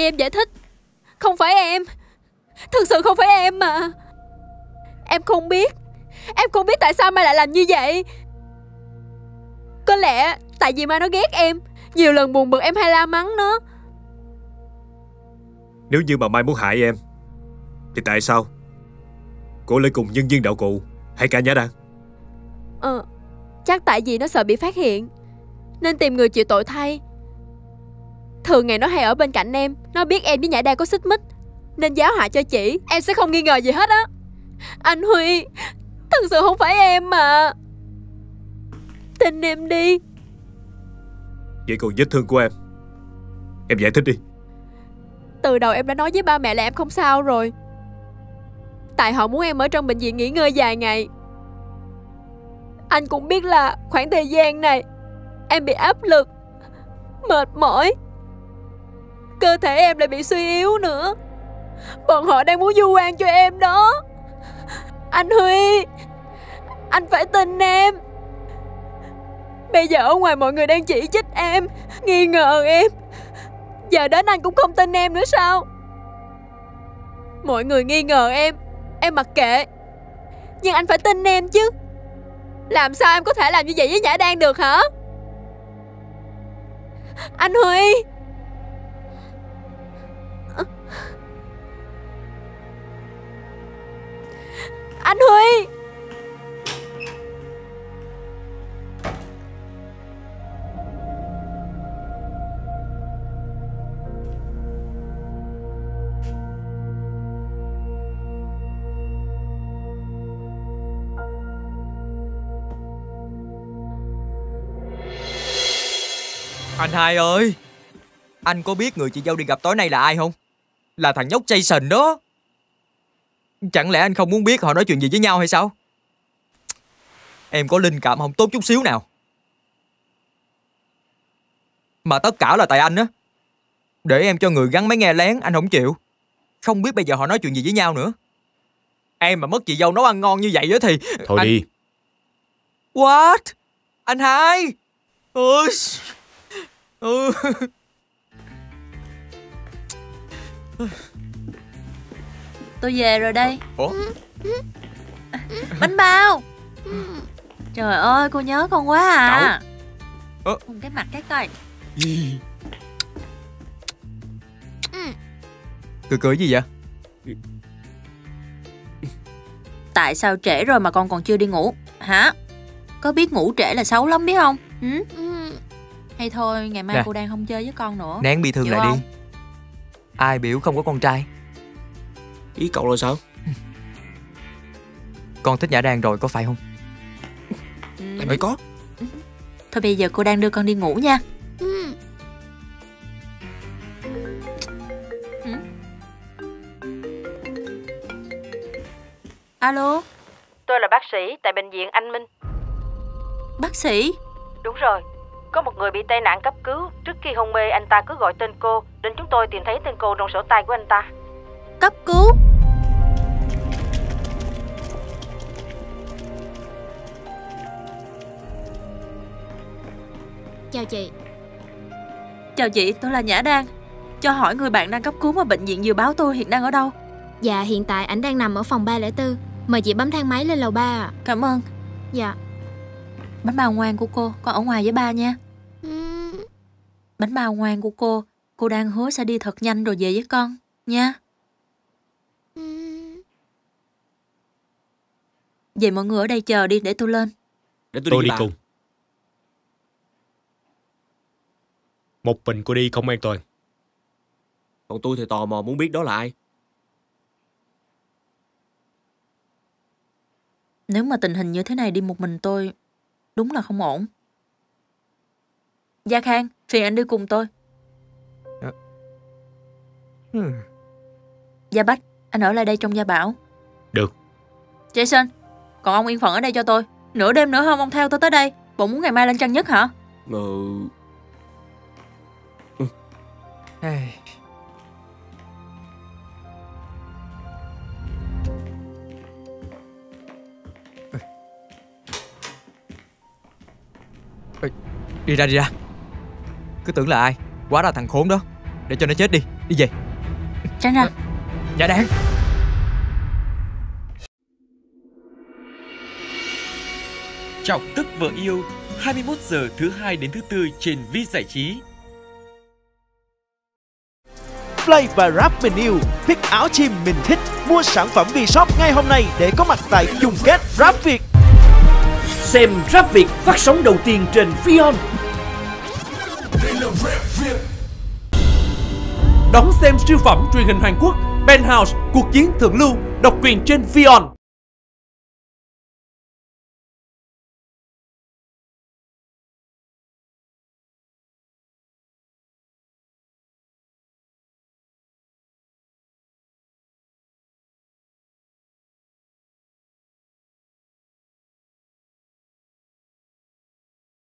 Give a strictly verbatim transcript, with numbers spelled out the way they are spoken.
Em giải thích. Không phải em. Thực sự không phải em mà. Em không biết. Em không biết tại sao Mai lại làm như vậy. Có lẽ tại vì Mai nó ghét em. Nhiều lần buồn bực em hay la mắng nó. Nếu như mà Mai muốn hại em thì tại sao cô lại cùng nhân viên đạo cụ hay cả Nhã Đan? Ờ Chắc tại vì nó sợ bị phát hiện nên tìm người chịu tội thay. Thường ngày nó hay ở bên cạnh em. Nó biết em với Nhã Đan có xích mích nên giáo hại cho chị. Em sẽ không nghi ngờ gì hết á. Anh Huy, thật sự không phải em mà. Tin em đi. Vậy còn vết thương của em, em giải thích đi. Từ đầu em đã nói với ba mẹ là em không sao rồi. Tại họ muốn em ở trong bệnh viện nghỉ ngơi vài ngày. Anh cũng biết là khoảng thời gian này em bị áp lực, mệt mỏi, cơ thể em lại bị suy yếu nữa. Bọn họ đang muốn vu oan cho em đó. Anh Huy, anh phải tin em. Bây giờ ở ngoài mọi người đang chỉ trích em, nghi ngờ em. Giờ đến anh cũng không tin em nữa sao? Mọi người nghi ngờ em, em mặc kệ. Nhưng anh phải tin em chứ. Làm sao em có thể làm như vậy với Nhã Đan được hả? Anh Huy. Anh Huy. Anh hai ơi, anh có biết người chị dâu đi gặp tối nay là ai không? Là thằng nhóc Jason đó. Chẳng lẽ anh không muốn biết họ nói chuyện gì với nhau hay sao? Em có linh cảm không tốt chút xíu nào. Mà tất cả là tại anh á. Để em cho người gắn máy nghe lén, anh không chịu. Không biết bây giờ họ nói chuyện gì với nhau nữa. Em mà mất chị dâu nấu ăn ngon như vậy á thì... Thôi anh... đi. What? Anh hai. Ôi... Ừ. Tôi về rồi đây. Ủa? Bánh bao. Trời ơi, cô nhớ con quá à. Cậu. Ơ. Cái mặt cái coi. Cười cười gì vậy? Tại sao trễ rồi mà con còn chưa đi ngủ hả? Có biết ngủ trễ là xấu lắm biết không? Ừ? Hay thôi ngày mai nè, cô đang không chơi với con nữa. nén bị thương chịu lại không? đi. Ai biểu không có con trai? Ý cậu là sao? Con thích Nhã Đan rồi có phải không? Ừ. Phải có. Thôi bây giờ cô đang đưa con đi ngủ nha. Ừ. Ừ. Alo. Tôi là bác sĩ tại bệnh viện Anh Minh. Bác sĩ? Đúng rồi. Có một người bị tai nạn cấp cứu. Trước khi hôn mê anh ta cứ gọi tên cô, nên chúng tôi tìm thấy tên cô trong sổ tay của anh ta. Cấp cứu? Chào chị. Chào chị, tôi là Nhã Đan. Cho hỏi người bạn đang cấp cứu mà bệnh viện vừa báo tôi hiện đang ở đâu? Dạ hiện tại ảnh đang nằm ở phòng ba không bốn. Mời chị bấm thang máy lên lầu ba ạ. À. Cảm ơn. Dạ. Bánh bao ngoan của cô, con ở ngoài với ba nha. uhm. Bánh bao ngoan của cô, cô đang hứa sẽ đi thật nhanh rồi về với con nha. uhm. Vậy mọi người ở đây chờ đi để tôi lên. Để tôi, tôi đi, đi cùng. Một mình cô đi không an toàn. Còn tôi thì tò mò muốn biết đó là ai. Nếu mà tình hình như thế này đi một mình tôi, đúng là không ổn. Gia Khang, phiền anh đi cùng tôi. À. Hmm. Gia Bách, anh ở lại đây trong Gia Bảo. Được. Jason, còn ông yên phận ở đây cho tôi. Nửa đêm nữa không ông theo tôi tới đây. Bộ muốn ngày mai lên trăng nhất hả? Ừ. Ừ. Hey. Đi ra đi ra. Cứ tưởng là ai, hóa ra thằng khốn đó. Để cho nó chết đi. Đi về. Tránh ra. Dạ đang. Trọng Tức Vợ Yêu, hai mươi mốt giờ thứ hai đến thứ tư trên Vi Giải Trí. Play và Rap mình yêu, pick áo chim mình thích. Mua sản phẩm V-shop ngay hôm nay để có mặt tại chung kết Rap Việt. Xem Rap Việt phát sóng đầu tiên trên Vion. Đón xem siêu phẩm truyền hình Hàn Quốc Penthouse, cuộc chiến thượng lưu, độc quyền trên Vion.